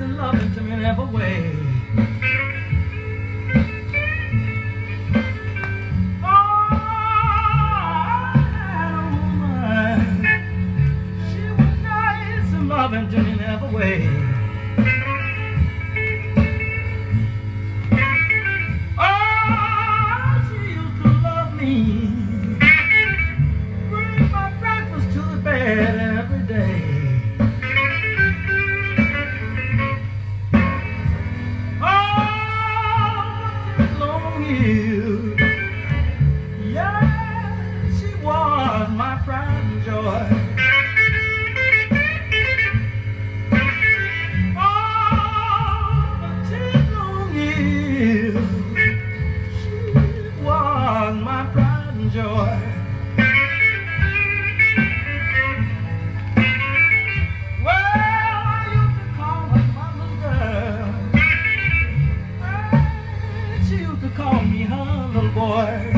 loving to me in every way. Oh, I had a woman. She was nice and loving to me in every way. Oh, she used to love me. Bring my breakfast to the bed every day. Yeah, she was my pride and joy. Oh, for 10 long years, she was my pride and joy. Well, I used to call her my little girl, and she used to call me her little boy.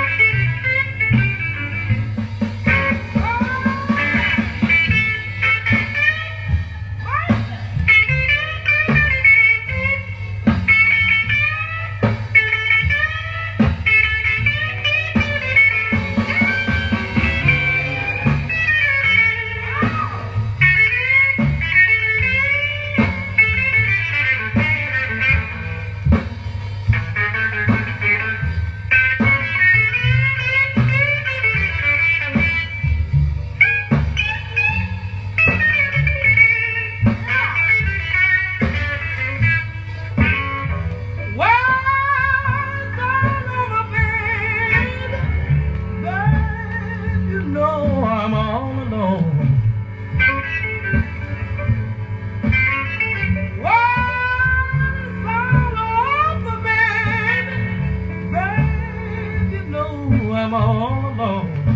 I'm all alone. Well, it's all over, baby. Baby, you know I'm all alone.